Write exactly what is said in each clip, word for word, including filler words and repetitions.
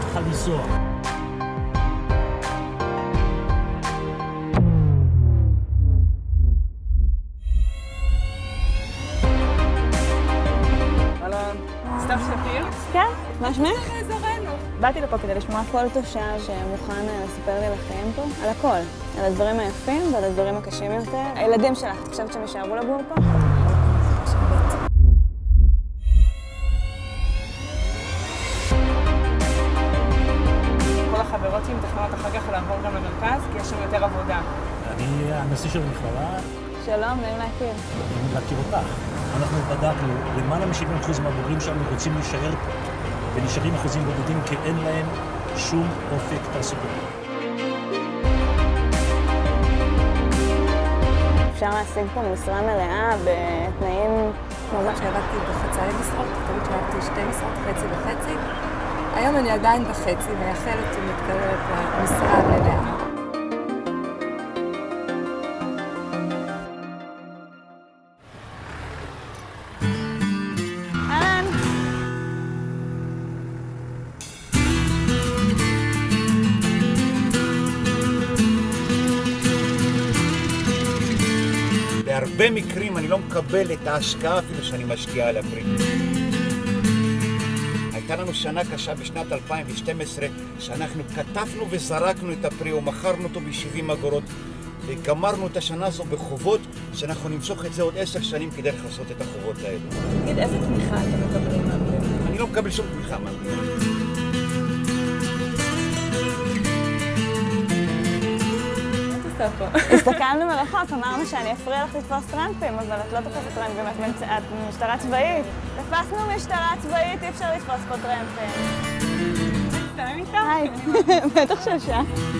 תוכל לנסוע. אהלן. סתיו שפיר? כן, מה שמך? אזורנו. באתי לפה כדי לשמוע כל תושב שמוכן לספר לי על החיים פה, על הכל. על הדברים היפים ועל הדברים הקשים יותר. הילדים שלך, את חושבת שהם יישארו לגור פה? כל החברות שלי מתכננות אחר כך לעבור גם למרכז, כי יש שם יותר עבודה. אני הנשיא של המכללה. שלום, נעים להכיר. נעים להכיר אותך. אנחנו בדקנו, למעלה מ-שבעים אחוז מהבוגרים שלנו רוצים להישאר פה, ונשארים אחוזים בודדים כי אין להם שום אופק תעסוקתי. אפשר להשיג פה משרה מלאה בתנאים כמו זה. שעבדתי בחצאי משרות, תמיד שעבדתי שתי משרות, חצי וחצי. היום אני עדיין בחצי, מייחלת ומתקרבת למשרה מלאה. אהלן. בהרבה מקרים אני לא מקבל את ההשקעה אפילו שאני משקיע על הפרי. הייתה לנו שנה קשה בשנת אלפיים ושתים עשרה, שאנחנו כתבנו וזרקנו את הפרי ומכרנו אותו ב-שבעים אגורות, וגמרנו את השנה הזו בחובות שאנחנו נמשוך את זה עוד עשר שנים כדי לכסות את החובות האלה. תגיד, איזה תמיכה אתם מקבלים מהמדינה? אני לא מקבל שום תמיכה מהמדינה. הסתכלנו מרחוק, אמרנו שאני אפריע לך לתפוס טרמפים, אבל את לא תופסת טרמפים, את משטרה צבאית. תפסנו משטרה צבאית, אי אפשר לתפוס פה טרמפים. מצטלם איתה? היי, בטח שלשה.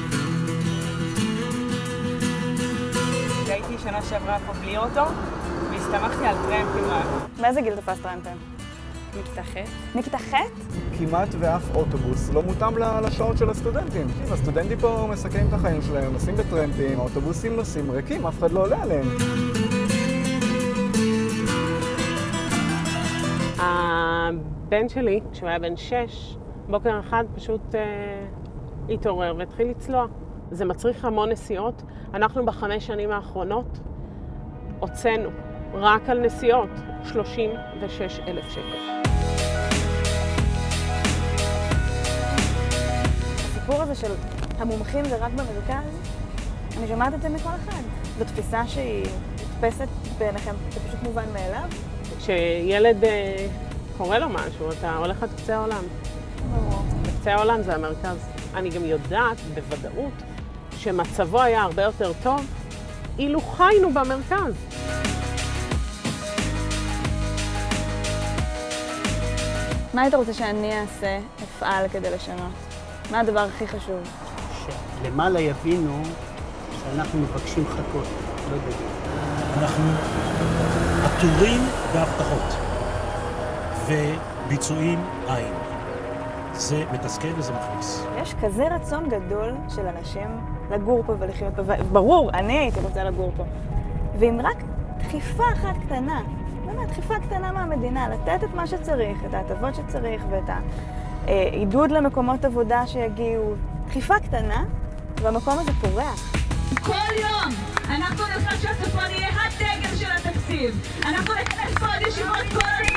הייתי שנה שעברה פה בלי אוטו, והסתמכתי על טרמפים. באיזה גיל תפס טרמפים? מכיתה ח'. מכיתה ח'? כמעט ואף אוטובוס לא מותאם לשעות של הסטודנטים. הסטודנטים פה מסכנים את החיים שלהם, נוסעים בטרמפים, האוטובוסים נוסעים ריקים, אף אחד לא עולה עליהם. הבן שלי, כשהוא היה בן שש, בוקר אחד פשוט אה, התעורר והתחיל לצלוע. זה מצריך המון נסיעות. אנחנו בחמש שנים האחרונות הוצאנו רק על נסיעות שלושים ושש אלף שקל. הסיפור הזה של המומחים זה רק במרכז, אני שומעת את זה מכל אחד. זו תפיסה שהיא נתפסת בעיניכם, זה פשוט מובן מאליו. כשילד אה, קורה לו משהו, אתה הולך עד קצה העולם. קצה העולם זה המרכז. אני גם יודעת בוודאות שמצבו היה הרבה יותר טוב אילו חיינו במרכז. מה היית רוצה שאני אעשה, אפעל כדי לשנות? מה הדבר הכי חשוב? שלמעלה יבינו שאנחנו מבקשים חכות, לא דגים. אנחנו עטורים בהבטחות וביצועים אין. זה מתסכל וזה מכניס. יש כזה רצון גדול של אנשים לגור פה ולחיות פה, וברור, אני הייתי רוצה לגור פה. ואם רק דחיפה אחת קטנה, באמת דחיפה קטנה מהמדינה, לתת את מה שצריך, את ההטבות שצריך ואת העידוד למקומות עבודה שיגיעו, דחיפה קטנה, והמקום הזה פורח. כל יום אנחנו נלחץ שהצפון יהיה הדגל של התקציב. אנחנו נכנס פה עוד ישיבות כל